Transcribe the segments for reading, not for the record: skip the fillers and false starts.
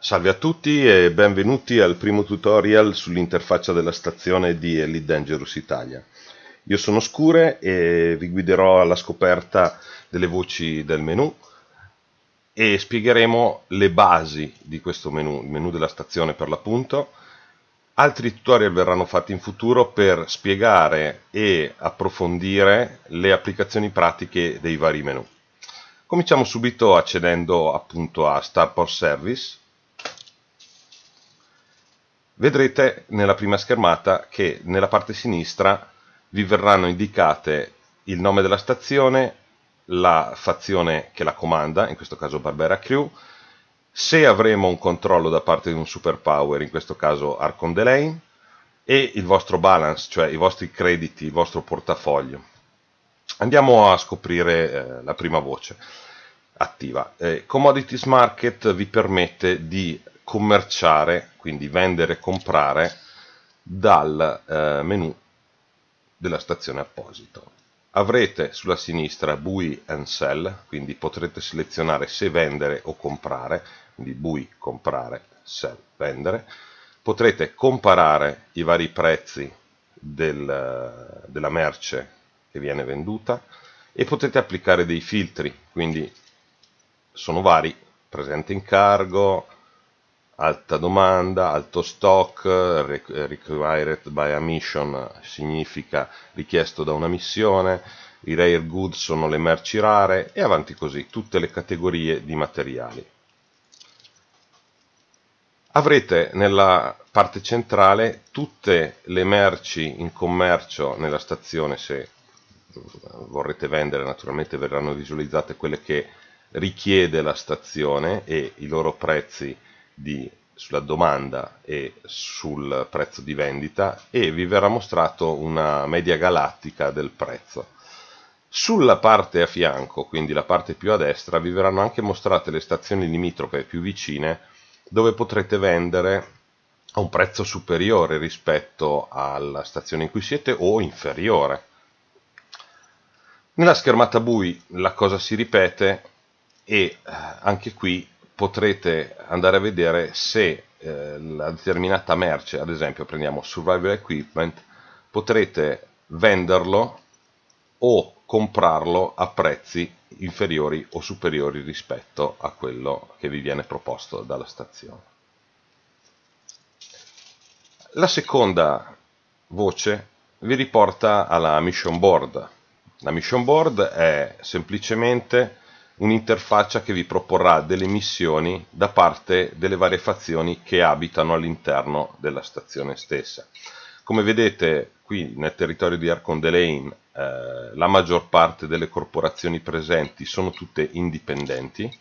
Salve a tutti e benvenuti al primo tutorial sull'interfaccia della stazione di Elite Dangerous Italia. Io sono Scure e vi guiderò alla scoperta delle voci del menu e spiegheremo le basi di questo menu, il menu della stazione per l'appunto. Altri tutorial verranno fatti in futuro per spiegare e approfondire le applicazioni pratiche dei vari menu. Cominciamo subito accedendo appunto a Starport Service. Vedrete nella prima schermata che nella parte sinistra vi verranno indicate il nome della stazione, la fazione che la comanda, in questo caso Barbera Crew, se avremo un controllo da parte di un superpower, in questo caso Archon Delain, e il vostro balance, cioè i vostri crediti, il vostro portafoglio. Andiamo a scoprire la prima voce attiva. Commodities Market vi permette di commerciare, quindi vendere e comprare dal menu della stazione apposito. Avrete sulla sinistra Buy and Sell, quindi potrete selezionare se vendere o comprare, quindi Buy comprare, Sell vendere. Potrete comparare i vari prezzi della merce che viene venduta e potete applicare dei filtri, quindi sono vari: presente in cargo, alta domanda, alto stock, required by a mission significa richiesto da una missione, i rare goods sono le merci rare e avanti così, tutte le categorie di materiali. Avrete nella parte centrale tutte le merci in commercio nella stazione. Se vorrete vendere, naturalmente verranno visualizzate quelle che richiede la stazione e i loro prezzi sulla domanda e sul prezzo di vendita, e vi verrà mostrato una media galattica del prezzo. Sulla parte a fianco, quindi la parte più a destra, vi verranno anche mostrate le stazioni limitrofe più vicine, dove potrete vendere a un prezzo superiore rispetto alla stazione in cui siete o inferiore. Nella schermata BUI la cosa si ripete e anche qui potrete andare a vedere se la determinata merce, ad esempio prendiamo Survival Equipment, potrete venderlo o comprarlo a prezzi inferiori o superiori rispetto a quello che vi viene proposto dalla stazione. La seconda voce vi riporta alla mission board. La mission board è semplicemente un'interfaccia che vi proporrà delle missioni da parte delle varie fazioni che abitano all'interno della stazione stessa. Come vedete qui nel territorio di Archon Delain la maggior parte delle corporazioni presenti sono tutte indipendenti,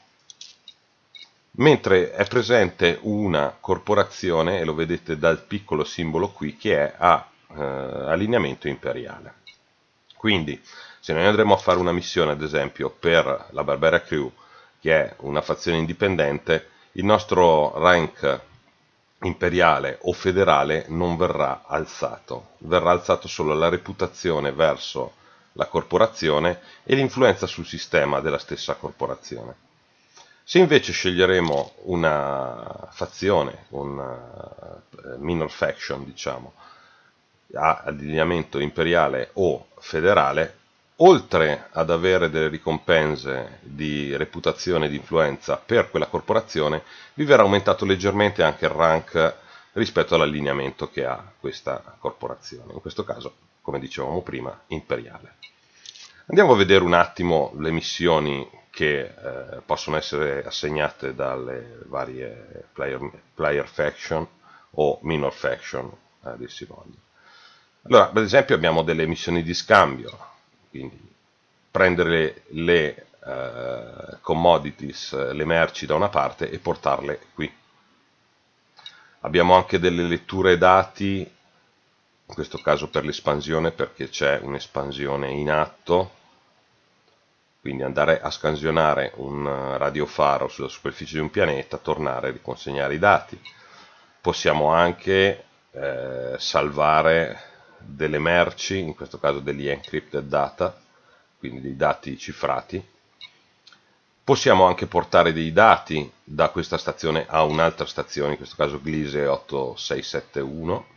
mentre è presente una corporazione, e lo vedete dal piccolo simbolo qui, che è a allineamento imperiale. Quindi se noi andremo a fare una missione, ad esempio per la Barbera Crew, che è una fazione indipendente, il nostro rank imperiale o federale non verrà alzato solo la reputazione verso la corporazione e l'influenza sul sistema della stessa corporazione. Se invece sceglieremo una fazione, una minor faction, diciamo, a allineamento imperiale o federale, oltre ad avere delle ricompense di reputazione e di influenza per quella corporazione, vi verrà aumentato leggermente anche il rank rispetto all'allineamento che ha questa corporazione, in questo caso, come dicevamo prima, imperiale. Andiamo a vedere un attimo le missioni che possono essere assegnate dalle varie player faction o minor faction, a dir si voglia. Allora, per esempio abbiamo delle missioni di scambio, quindi prendere le commodities, le merci da una parte e portarle qui. Abbiamo anche delle letture dati, in questo caso per l'espansione, perché c'è un'espansione in atto, quindi andare a scansionare un radiofaro sulla superficie di un pianeta, tornare e riconsegnare i dati. Possiamo anche salvare delle merci, in questo caso degli encrypted data, quindi dei dati cifrati, Possiamo anche portare dei dati da questa stazione a un'altra stazione, in questo caso Gliese 8671.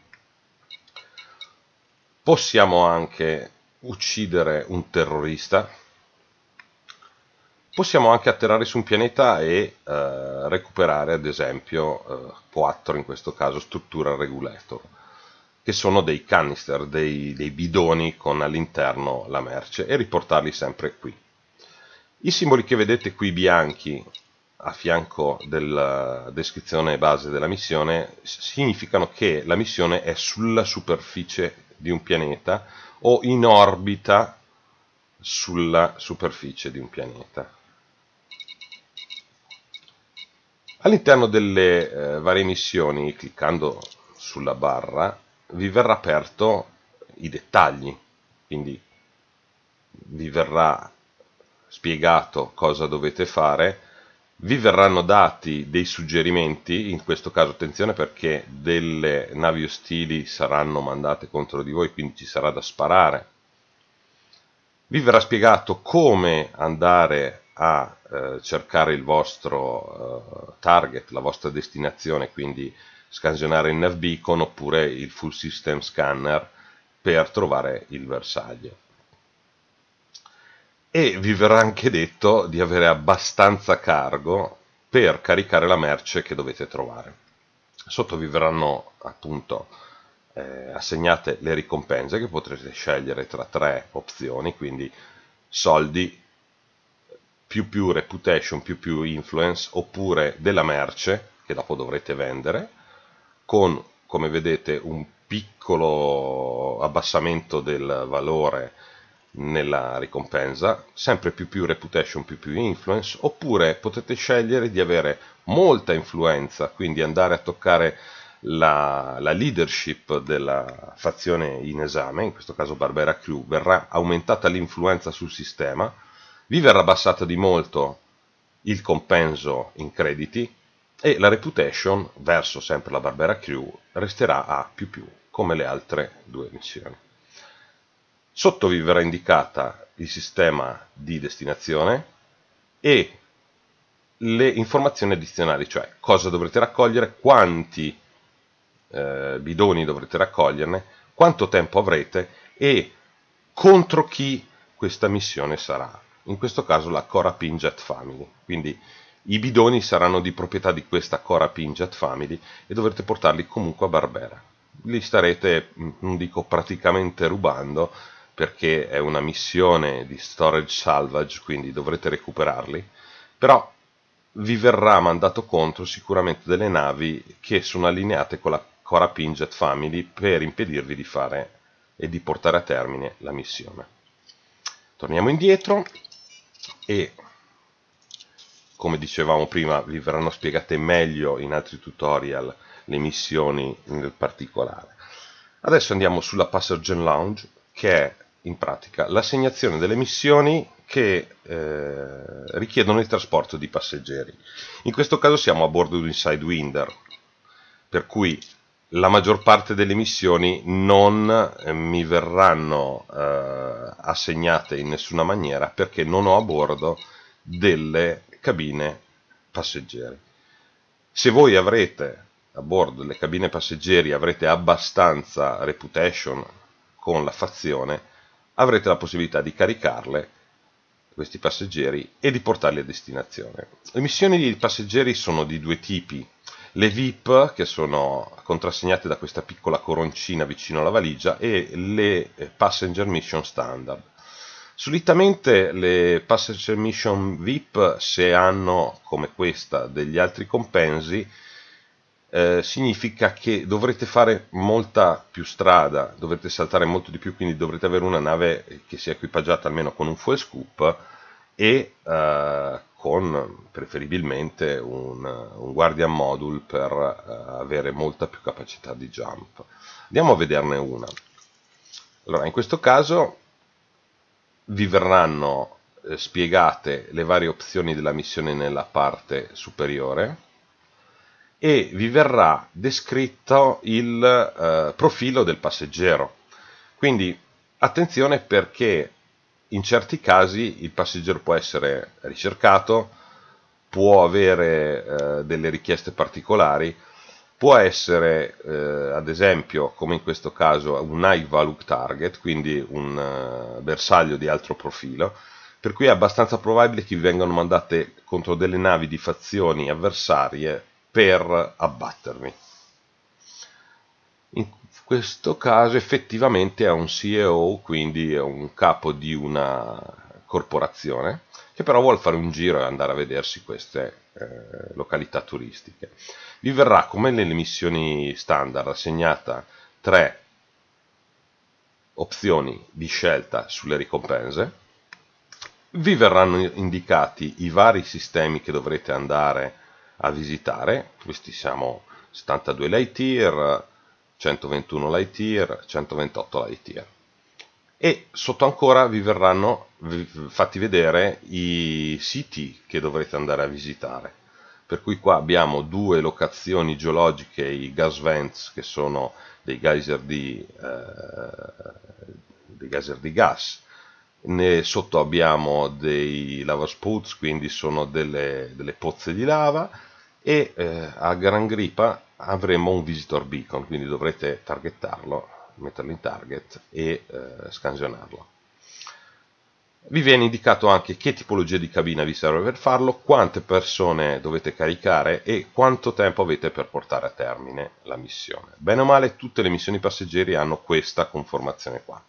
Possiamo anche uccidere un terrorista. Possiamo anche atterrare su un pianeta e recuperare, ad esempio, 4 in questo caso, struttura regulator, che sono dei canister, dei bidoni con all'interno la merce, e riportarli sempre qui. I simboli che vedete qui bianchi a fianco della descrizione base della missione significano che la missione è sulla superficie di un pianeta o in orbita sulla superficie di un pianeta. All'interno delle varie missioni, cliccando sulla barra, vi verrà aperto i dettagli, quindi vi verrà spiegato cosa dovete fare, vi verranno dati dei suggerimenti, in questo caso attenzione perché delle navi ostili saranno mandate contro di voi, quindi ci sarà da sparare. Vi verrà spiegato come andare a cercare il vostro target, la vostra destinazione, quindi scansionare il nav beacon oppure il full system scanner per trovare il bersaglio. E vi verrà anche detto di avere abbastanza cargo per caricare la merce che dovete trovare. Sotto vi verranno appunto assegnate le ricompense che potrete scegliere tra 3 opzioni, quindi soldi, più reputation, più influence, oppure della merce che dopo dovrete vendere, con, come vedete, un piccolo abbassamento del valore nella ricompensa, sempre più reputation, più influence, oppure potete scegliere di avere molta influenza, quindi andare a toccare la leadership della fazione in esame, in questo caso Barbera Crew, verrà aumentata l'influenza sul sistema, vi verrà abbassato di molto il compenso in crediti e la reputation verso sempre la Barbera Crew resterà a più, come le altre 2 missioni. Sotto vi verrà indicata il sistema di destinazione e le informazioni addizionali, cioè cosa dovrete raccogliere, quanti bidoni dovrete raccoglierne, quanto tempo avrete e contro chi questa missione sarà. In questo caso la Cora Pinjet Family, quindi i bidoni saranno di proprietà di questa Cora Pinjet Family e dovrete portarli comunque a Barbera. Li starete, non dico praticamente rubando, perché è una missione di storage salvage, quindi dovrete recuperarli, però vi verrà mandato contro sicuramente delle navi che sono allineate con la Cora Pinjet Family per impedirvi di fare e di portare a termine la missione. Torniamo indietro e, come dicevamo prima, vi verranno spiegate meglio in altri tutorial le missioni nel particolare. Adesso andiamo sulla Passenger Lounge, che è in pratica l'assegnazione delle missioni che richiedono il trasporto di passeggeri. In questo caso siamo a bordo di un Sidewinder, per cui la maggior parte delle missioni non mi verranno assegnate in nessuna maniera perché non ho a bordo delle cabine passeggeri. Se voi avrete a bordo delle cabine passeggeri, avrete abbastanza reputation con la fazione, avrete la possibilità di caricarle, questi passeggeri, e di portarli a destinazione. Le missioni di passeggeri sono di 2 tipi. Le VIP, che sono contrassegnate da questa piccola coroncina vicino alla valigia, e le Passenger Mission Standard. Solitamente le Passenger Mission VIP, se hanno come questa degli altri compensi, significa che dovrete fare molta più strada, dovrete saltare molto di più, quindi dovrete avere una nave che sia equipaggiata almeno con un fuel scoop e con preferibilmente un guardian module per avere molta più capacità di jump. Andiamo a vederne una. Allora, in questo caso vi verranno spiegate le varie opzioni della missione nella parte superiore e vi verrà descritto il profilo del passeggero. Quindi attenzione, perché in certi casi il passeggero può essere ricercato, può avere delle richieste particolari, può essere ad esempio, come in questo caso, un high value target, quindi un bersaglio di alto profilo, per cui è abbastanza probabile che vi vengano mandate contro delle navi di fazioni avversarie per abbattervi. In questo caso effettivamente è un CEO, quindi è un capo di una corporazione, che però vuole fare un giro e andare a vedersi queste località turistiche. Vi verrà, come nelle missioni standard, assegnata 3 opzioni di scelta sulle ricompense. Vi verranno indicati i vari sistemi che dovrete andare a visitare. Questi siamo 72 light year, 121 light year, 128 light year. E sotto ancora vi verranno fatti vedere i siti che dovrete andare a visitare. Per cui qua abbiamo 2 locazioni geologiche, i gas vents, che sono dei geyser di gas. Sotto abbiamo dei lava spouts, quindi sono delle pozze di lava, e a Gran Gripa avremo un visitor beacon, quindi dovrete targettarlo, metterlo in target e scansionarlo. Vi viene indicato anche che tipologia di cabina vi serve per farlo, quante persone dovete caricare e quanto tempo avete per portare a termine la missione. Bene o male, tutte le missioni passeggeri hanno questa conformazione qua.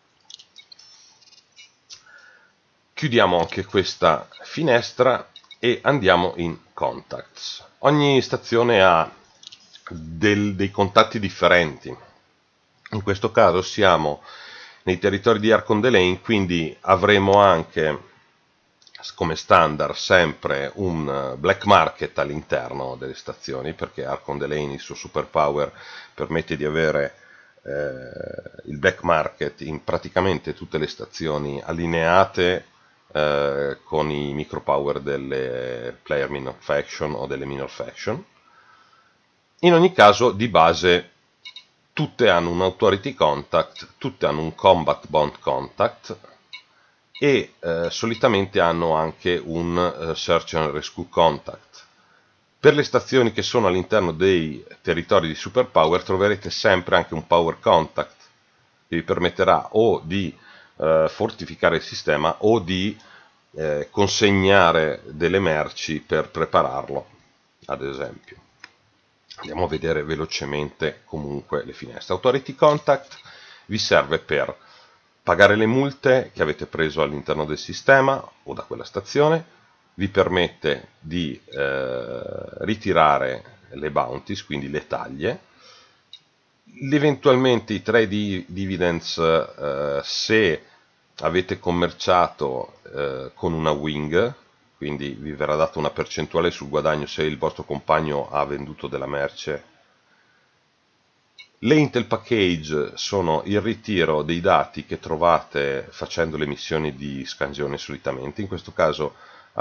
Chiudiamo anche questa finestra e andiamo in contacts. Ogni stazione ha dei contatti differenti. In questo caso siamo nei territori di Arcondelane, quindi avremo anche come standard sempre un black market all'interno delle stazioni, perché Arcondelane, il suo superpower, permette di avere il black market in praticamente tutte le stazioni allineate con i micro power delle player minor faction o delle minor faction. In ogni caso, di base, tutte hanno un authority contact, tutte hanno un combat bond contact e solitamente hanno anche un search and rescue contact. Per le stazioni che sono all'interno dei territori di superpower troverete sempre anche un power contact che vi permetterà o di fortificare il sistema o di consegnare delle merci per prepararlo, ad esempio. Andiamo a vedere velocemente comunque le finestre. Authority Contact vi serve per pagare le multe che avete preso all'interno del sistema o da quella stazione, vi permette di ritirare le bounties, quindi le taglie, eventualmente i trade dividends se avete commerciato con una wing, quindi vi verrà data una percentuale sul guadagno se il vostro compagno ha venduto della merce. Le Intel Package sono il ritiro dei dati che trovate facendo le missioni di scansione solitamente. In questo caso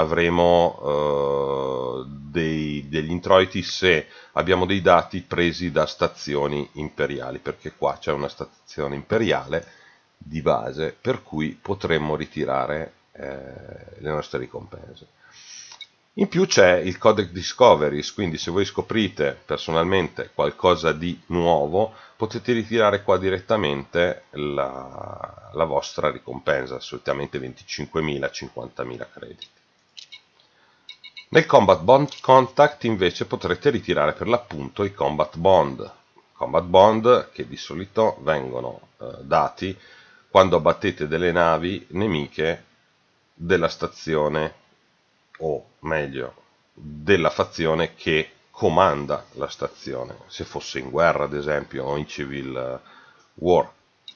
avremo degli introiti se abbiamo dei dati presi da stazioni imperiali, perché qua c'è una stazione imperiale di base per cui potremmo ritirare le nostre ricompense. In più c'è il Codec Discoveries, quindi se voi scoprite personalmente qualcosa di nuovo potete ritirare qua direttamente la vostra ricompensa, solitamente 25.000, 50.000 crediti. Nel Combat Bond Contact invece potrete ritirare per l'appunto i Combat Bond che di solito vengono dati quando abbattete delle navi nemiche della stazione, o meglio della fazione che comanda la stazione, se fosse in guerra ad esempio o in civil war.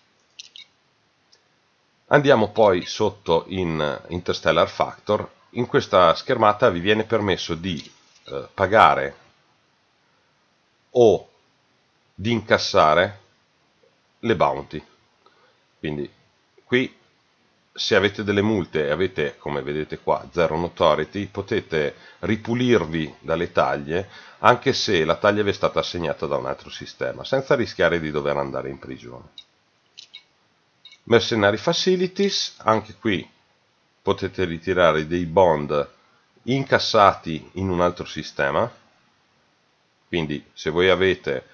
Andiamo poi sotto in Interstellar Factor. In questa schermata vi viene permesso di pagare o di incassare le bounty. Quindi qui se avete delle multe e avete, come vedete qua, 0 notoriety, potete ripulirvi dalle taglie anche se la taglia vi è stata assegnata da un altro sistema, senza rischiare di dover andare in prigione. Mercenary Facilities, anche qui potete ritirare dei bond incassati in un altro sistema. Quindi se voi avete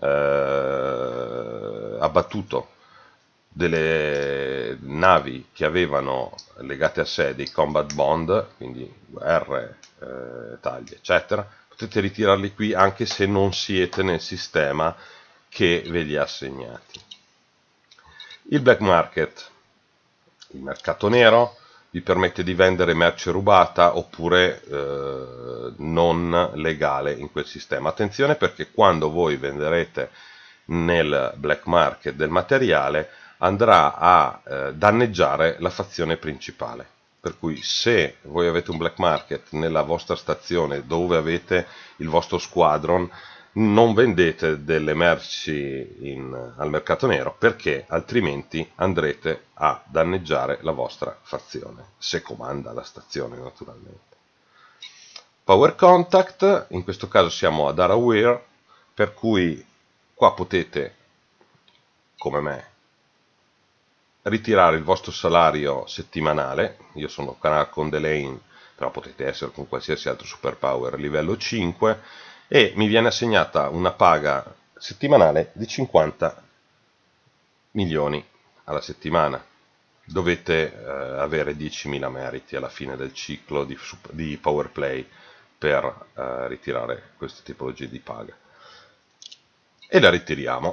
abbattuto delle navi che avevano legate a sé dei combat bond, quindi guerre, tagli, eccetera, potete ritirarli qui anche se non siete nel sistema che ve li ha assegnati. Il black market, il mercato nero, vi permette di vendere merce rubata oppure non legale in quel sistema. Attenzione, perché quando voi venderete nel black market del materiale andrà a danneggiare la fazione principale. Per cui se voi avete un black market nella vostra stazione dove avete il vostro squadron, non vendete delle merci al mercato nero, perché altrimenti andrete a danneggiare la vostra fazione, se comanda la stazione naturalmente. Power contact, in questo caso siamo ad Araware, per cui qua potete, come me, ritirare il vostro salario settimanale. Io sono con Delane, però potete essere con qualsiasi altro superpower livello 5, e mi viene assegnata una paga settimanale di 50 milioni alla settimana. Dovete avere 10.000 meriti alla fine del ciclo di power play per ritirare queste tipologie di paga. E la ritiriamo.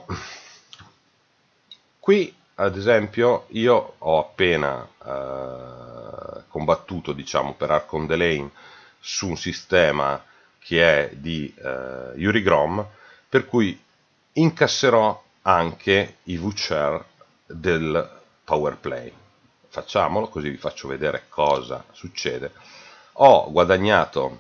Qui ad esempio io ho appena combattuto, diciamo, per Archon Delane su un sistema che è di Yuri Grom, per cui incasserò anche i voucher del power play. Facciamolo, così vi faccio vedere cosa succede. Ho guadagnato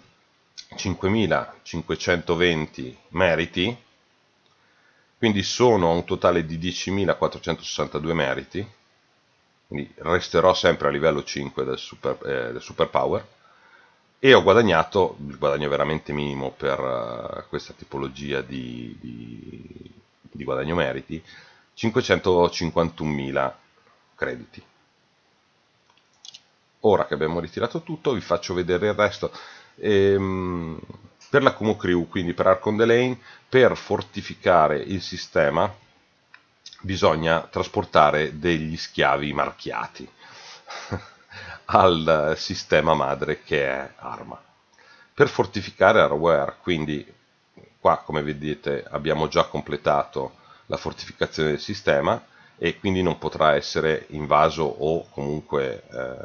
5.520 meriti, quindi sono un totale di 10.462 meriti, quindi resterò sempre a livello 5 del superpower, e ho guadagnato, il guadagno veramente minimo per questa tipologia di guadagno meriti, 551.000 crediti. Ora che abbiamo ritirato tutto vi faccio vedere il resto. Per la Kumo Crew, quindi per Archon Delane, per fortificare il sistema bisogna trasportare degli schiavi marchiati al sistema madre che è Arma. Per fortificare Araware, quindi qua come vedete abbiamo già completato la fortificazione del sistema e quindi non potrà essere invaso o comunque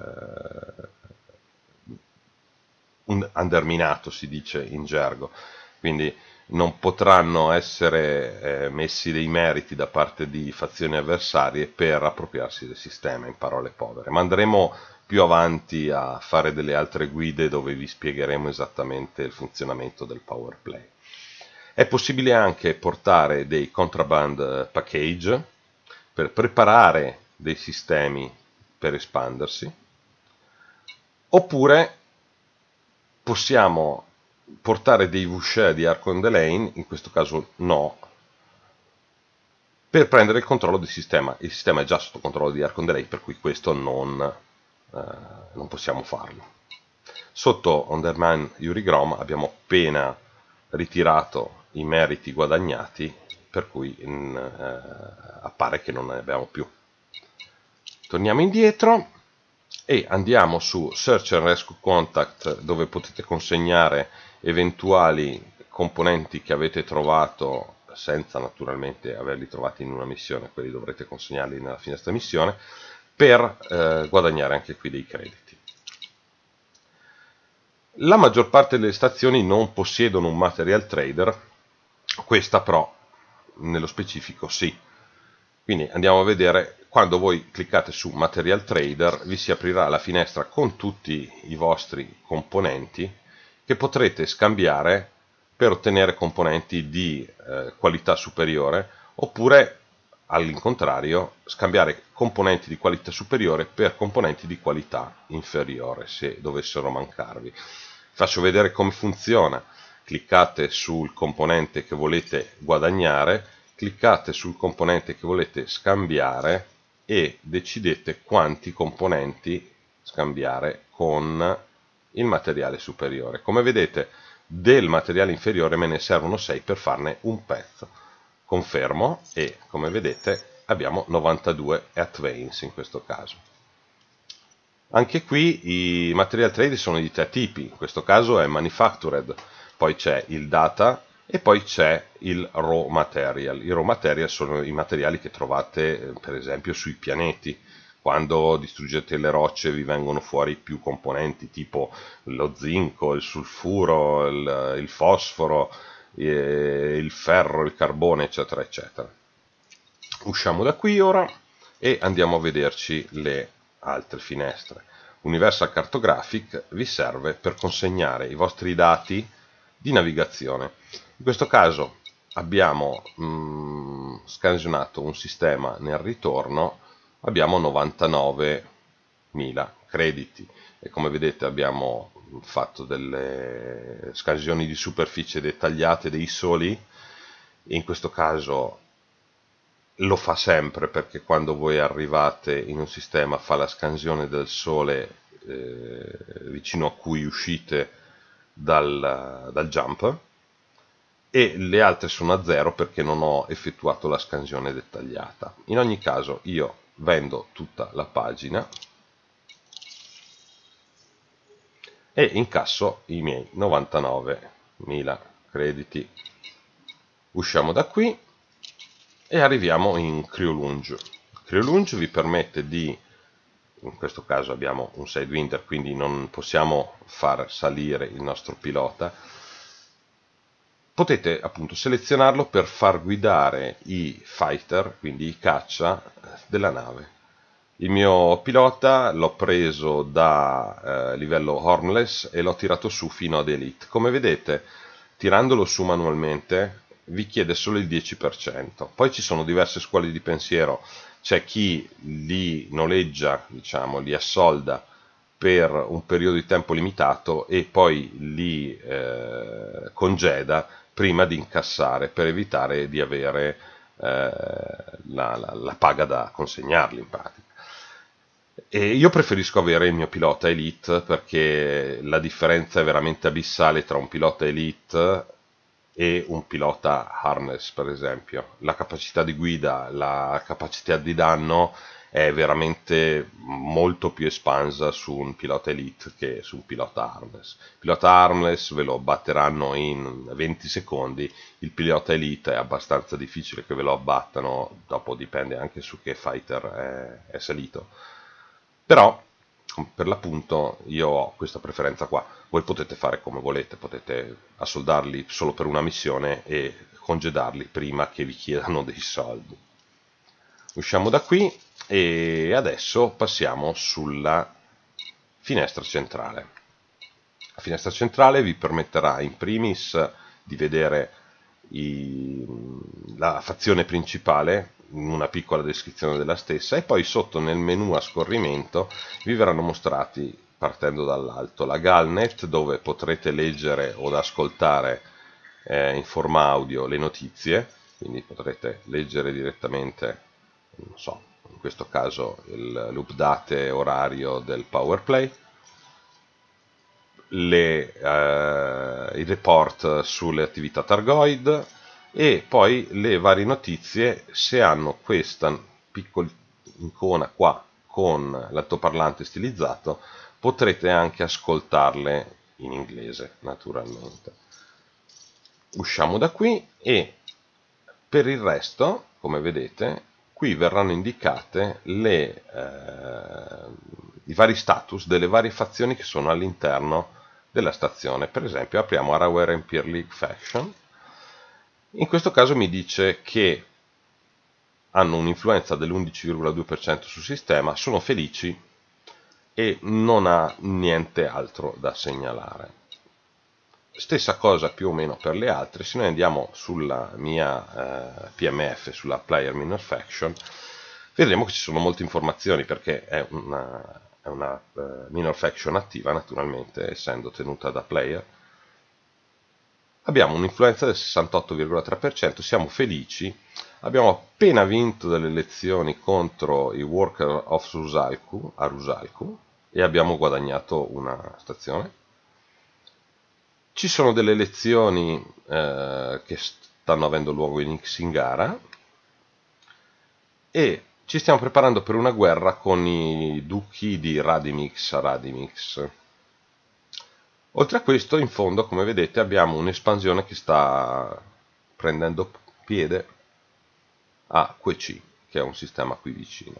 underminato, si dice in gergo, quindi non potranno essere messi dei meriti da parte di fazioni avversarie per appropriarsi del sistema, in parole povere. Ma andremo più avanti a fare delle altre guide dove vi spiegheremo esattamente il funzionamento del power play. È possibile anche portare dei contraband package per preparare dei sistemi per espandersi, oppure possiamo portare dei voucher di Archon Delane, in questo caso no, per prendere il controllo del sistema. Il sistema è già sotto controllo di Archon Delane, per cui questo non possiamo farlo. Sotto Underman Yuri Grom abbiamo appena ritirato i meriti guadagnati, per cui appare che non ne abbiamo più. Torniamo indietro e andiamo su Search and Rescue Contact, dove potete consegnare eventuali componenti che avete trovato senza naturalmente averli trovati in una missione. Quelli dovrete consegnarli nella finestra missione per guadagnare anche qui dei crediti. La maggior parte delle stazioni non possiedono un material trader, questa però nello specifico sì. Quindi andiamo a vedere. Quando voi cliccate su Material Trader vi si aprirà la finestra con tutti i vostri componenti che potrete scambiare per ottenere componenti di qualità superiore, oppure all'incontrario scambiare componenti di qualità superiore per componenti di qualità inferiore se dovessero mancarvi. Faccio vedere come funziona. Cliccate sul componente che volete guadagnare, cliccate sul componente che volete scambiare e decidete quanti componenti scambiare con il materiale superiore. Come vedete, del materiale inferiore me ne servono 6 per farne un pezzo. Confermo e, come vedete, abbiamo 92 advance in questo caso. Anche qui i material trade sono di tre tipi, in questo caso è manufactured, poi c'è il data e poi c'è il raw material. I raw material sono i materiali che trovate per esempio sui pianeti. Quando distruggete le rocce vi vengono fuori più componenti tipo lo zinco, il sulfuro, il fosforo, il ferro, il carbone, eccetera, eccetera. Usciamo da qui ora e andiamo a vederci le altre finestre. Universal Cartographic vi serve per consegnare i vostri dati di navigazione. In questo caso abbiamo scansionato un sistema nel ritorno, abbiamo 99.000 crediti e come vedete abbiamo fatto delle scansioni di superficie dettagliate dei soli. In questo caso lo fa sempre perché quando voi arrivate in un sistema fa la scansione del sole vicino a cui uscite dal jump, e le altre sono a 0 perché non ho effettuato la scansione dettagliata. In ogni caso io vendo tutta la pagina e incasso i miei 99.000 crediti. Usciamo da qui e arriviamo in Crew-Lunge. Crew-Lunge vi permette di, in questo caso abbiamo un Sidewinder, quindi non possiamo far salire il nostro pilota. Potete appunto selezionarlo per far guidare i fighter, quindi i caccia della nave. Il mio pilota l'ho preso da livello Hornless e l'ho tirato su fino ad Elite. Come vedete, tirandolo su manualmente vi chiede solo il 10%. Poi ci sono diverse scuole di pensiero, c'è chi li noleggia, diciamo, li assolda per un periodo di tempo limitato e poi li congeda prima di incassare per evitare di avere la paga da consegnarli in pratica. E io preferisco avere il mio pilota Elite perché la differenza è veramente abissale tra un pilota Elite e un pilota Harness, per esempio. La capacità di guida, la capacità di danno è veramente molto più espansa su un pilota Elite che su un pilota Harness. Il pilota Harness ve lo batteranno in 20 secondi, il pilota Elite è abbastanza difficile che ve lo abbattano, dopo dipende anche su che fighter è salito. Però per l'appunto io ho questa preferenza qua. Voi potete fare come volete, potete assoldarli solo per una missione e congedarli prima che vi chiedano dei soldi. Usciamo da qui e adesso passiamo sulla finestra centrale. La finestra centrale vi permetterà in primis di vedere la fazione principale, una piccola descrizione della stessa, e poi sotto nel menu a scorrimento vi verranno mostrati, partendo dall'alto, la Galnet, dove potrete leggere o ascoltare in forma audio le notizie, quindi potrete leggere direttamente, non so, in questo caso l'update orario del Powerplay, i report sulle attività Targoid e poi le varie notizie. Se hanno questa piccola icona qua con l'altoparlante stilizzato potrete anche ascoltarle in inglese, naturalmente. Usciamo da qui e per il resto, come vedete, qui verranno indicate i vari status delle varie fazioni che sono all'interno della stazione. Per esempio apriamo Araware Empire League Faction. In questo caso mi dice che hanno un'influenza dell'11,2% sul sistema, sono felici e non ha niente altro da segnalare. Stessa cosa più o meno per le altre. Se noi andiamo sulla mia PMF, sulla Player Minor Faction, vedremo che ci sono molte informazioni perché è una minor faction attiva, naturalmente, essendo tenuta da player. Abbiamo un'influenza del 68,3%, siamo felici, abbiamo appena vinto delle elezioni contro i Worker of Rusalku, a Rusalku, e abbiamo guadagnato una stazione. Ci sono delle lezioni che stanno avendo luogo in Xingara e ci stiamo preparando per una guerra con i duchi di Radimix a Radimix. Oltre a questo, in fondo, come vedete, abbiamo un'espansione che sta prendendo piede a Queci, che è un sistema qui vicino.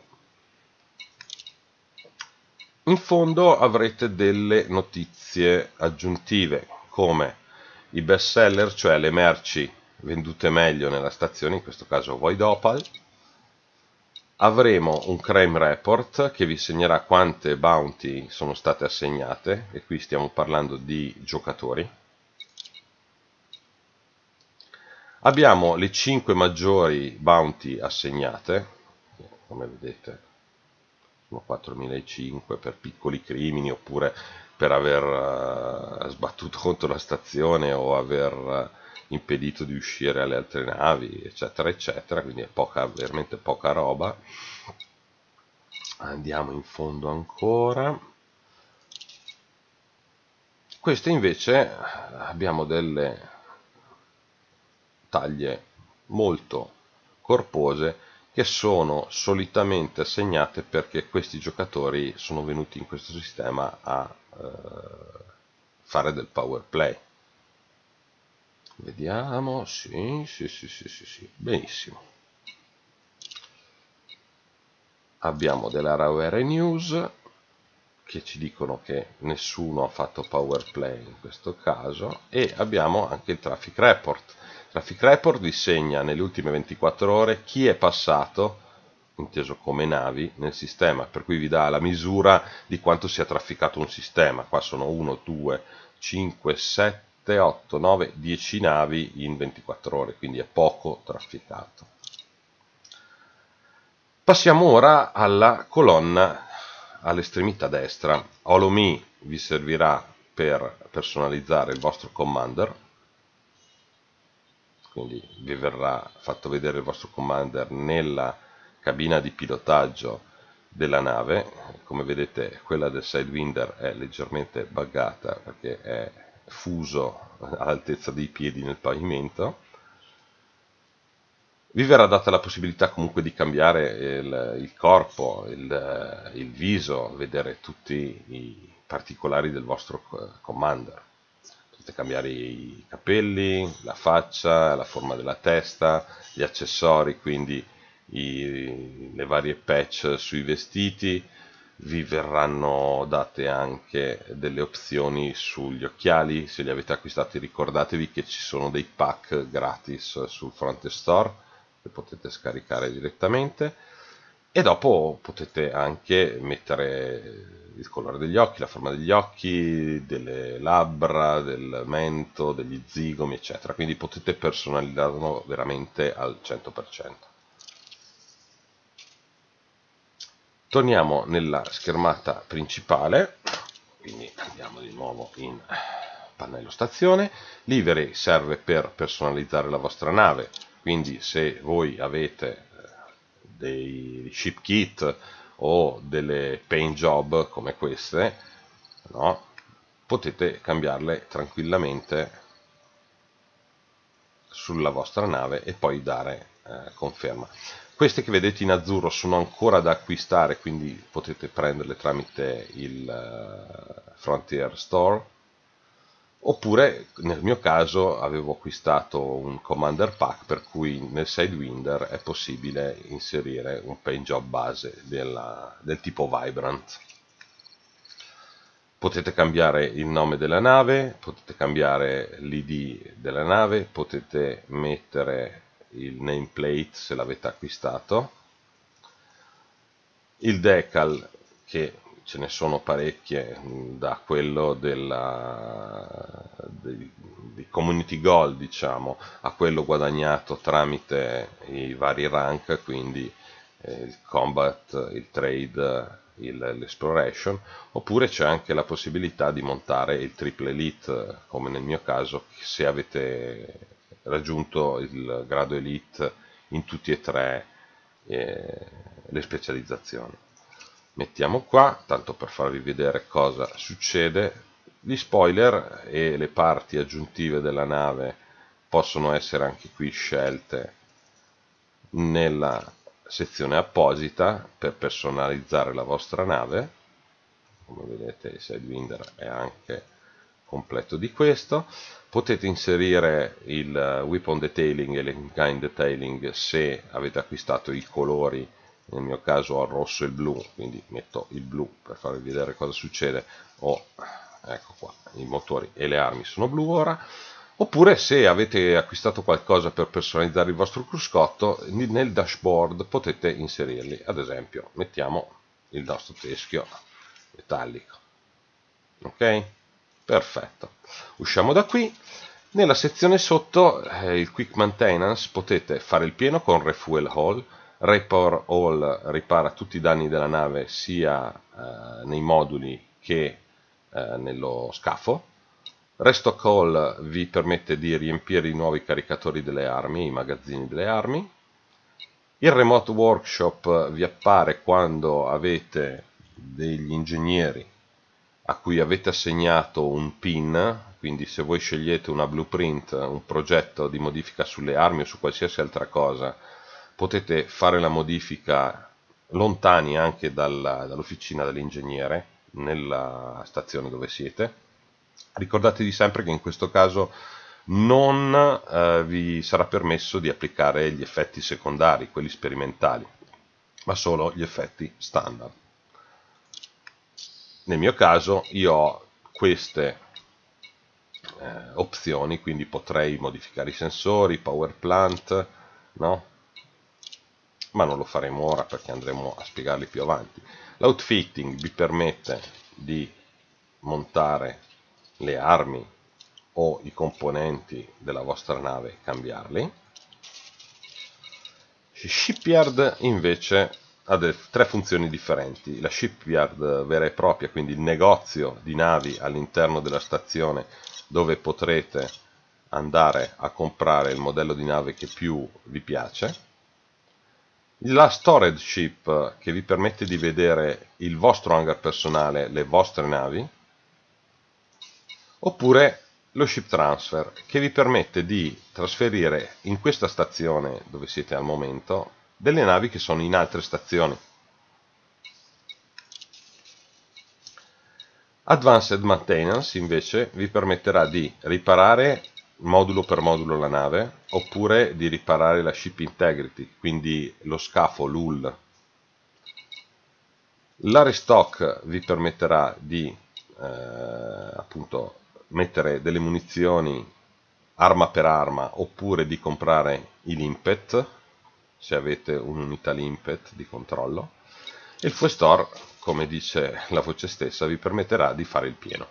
In fondo avrete delle notizie aggiuntive, come i best seller, cioè le merci vendute meglio nella stazione, in questo caso Void Opal. Avremo un crime report che vi segnerà quante bounty sono state assegnate, e qui stiamo parlando di giocatori. Abbiamo le 5 maggiori bounty assegnate, come vedete sono 4.500 per piccoli crimini, oppure per aver sbattuto contro la stazione o aver impedito di uscire alle altre navi, eccetera eccetera, quindi è veramente poca roba. Andiamo in fondo ancora. Queste invece abbiamo delle taglie molto corpose che sono solitamente assegnate perché questi giocatori sono venuti in questo sistema a fare del power play. Vediamo, sì, benissimo. Abbiamo della Rare News che ci dicono che nessuno ha fatto power play in questo caso, e abbiamo anche il Traffic Report. Il Traffic Report vi segna nelle ultime 24 ore chi è passato, inteso come navi, nel sistema, per cui vi dà la misura di quanto sia trafficato un sistema. Qua sono 1, 2, 5, 7, 8, 9, 10 navi in 24 ore, quindi è poco trafficato. Passiamo ora alla colonna all'estremità destra. HoloMe vi servirà per personalizzare il vostro commander, quindi vi verrà fatto vedere il vostro commander nella cabina di pilotaggio della nave. Come vedete, quella del Sidewinder è leggermente buggata perché è fuso all'altezza dei piedi nel pavimento. Vi verrà data la possibilità comunque di cambiare il corpo, il viso, vedere tutti i particolari del vostro commander. Potete cambiare i capelli, la faccia, la forma della testa, gli accessori, quindi le varie patch sui vestiti. Vi verranno date anche delle opzioni sugli occhiali. Se li avete acquistati, ricordatevi che ci sono dei pack gratis sul Front Store che potete scaricare direttamente, e dopo potete anche mettere il colore degli occhi, la forma degli occhi, delle labbra, del mento, degli zigomi, eccetera. Quindi potete personalizzarlo veramente al 100%. Torniamo nella schermata principale, quindi andiamo di nuovo in pannello stazione. Livery serve per personalizzare la vostra nave, quindi se voi avete dei ship kit o delle paint job come queste, no, potete cambiarle tranquillamente sulla vostra nave e poi dare conferma. Queste che vedete in azzurro sono ancora da acquistare, quindi potete prenderle tramite il Frontier Store, oppure nel mio caso avevo acquistato un Commander Pack per cui nel Sidewinder è possibile inserire un paint job base del tipo Vibrant. Potete cambiare il nome della nave, potete cambiare l'ID della nave, potete mettere il nameplate se l'avete acquistato, il decal, che ce ne sono parecchie, da quello di Community Gold, diciamo, a quello guadagnato tramite i vari rank, quindi il Combat, il Trade, l'Exploration, oppure c'è anche la possibilità di montare il Triple Elite, come nel mio caso, se avete raggiunto il grado Elite in tutti e tre le specializzazioni. Mettiamo qua, tanto per farvi vedere cosa succede. Gli spoiler e le parti aggiuntive della nave possono essere anche qui scelte nella sezione apposita per personalizzare la vostra nave. Come vedete il Sidewinder è anche completo di questo. Potete inserire il weapon detailing e l'engine detailing se avete acquistato i colori. Nel mio caso ho il rosso e il blu, quindi metto il blu per farvi vedere cosa succede. Ecco qua, i motori e le armi sono blu ora. Oppure se avete acquistato qualcosa per personalizzare il vostro cruscotto, nel dashboard potete inserirli. Ad esempio, mettiamo il nostro teschio metallico. Ok? Perfetto. Usciamo da qui. Nella sezione sotto, il Quick Maintenance, potete fare il pieno con Refuel All. Repair All ripara tutti i danni della nave sia nei moduli che nello scafo. Restock All vi permette di riempire i nuovi caricatori delle armi, i magazzini delle armi. Il Remote Workshop vi appare quando avete degli ingegneri a cui avete assegnato un PIN, quindi se voi scegliete una blueprint, un progetto di modifica sulle armi o su qualsiasi altra cosa, potete fare la modifica lontani anche dall'officina dell'ingegnere, nella stazione dove siete. Ricordatevi sempre che in questo caso non vi sarà permesso di applicare gli effetti secondari, quelli sperimentali, ma solo gli effetti standard. Nel mio caso io ho queste opzioni, quindi potrei modificare i sensori, power plant, no? Ma non lo faremo ora perché andremo a spiegarli più avanti. L'outfitting vi permette di montare le armi o i componenti della vostra nave e cambiarli. Shipyard invece ha tre funzioni differenti. La shipyard vera e propria, quindi il negozio di navi all'interno della stazione dove potrete andare a comprare il modello di nave che più vi piace. La storage ship che vi permette di vedere il vostro hangar personale, le vostre navi. Oppure lo ship transfer che vi permette di trasferire in questa stazione dove siete al momento delle navi che sono in altre stazioni. Advanced Maintenance invece vi permetterà di riparare modulo per modulo la nave oppure di riparare la ship integrity, quindi lo scafo, l'hull. La restock vi permetterà di appunto mettere delle munizioni arma per arma oppure di comprare i limpet se avete un'unità limpet di controllo, e il Fuel Store, come dice la voce stessa, vi permetterà di fare il pieno.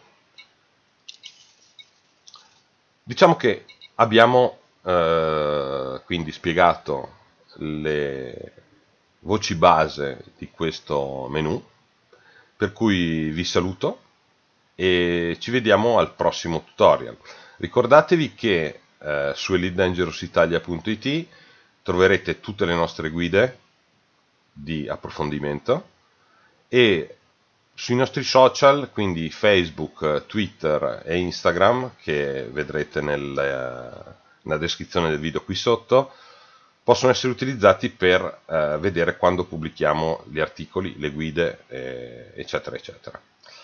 Diciamo che abbiamo quindi spiegato le voci base di questo menu, per cui vi saluto e ci vediamo al prossimo tutorial. Ricordatevi che su elitedangerousitalia.it troverete tutte le nostre guide di approfondimento e sui nostri social, quindi Facebook, Twitter e Instagram, che vedrete nella descrizione del video qui sotto, possono essere utilizzati per vedere quando pubblichiamo gli articoli, le guide, eccetera, eccetera.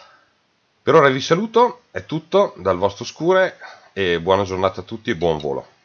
Per ora vi saluto, è tutto dal vostro Scure e buona giornata a tutti e buon volo.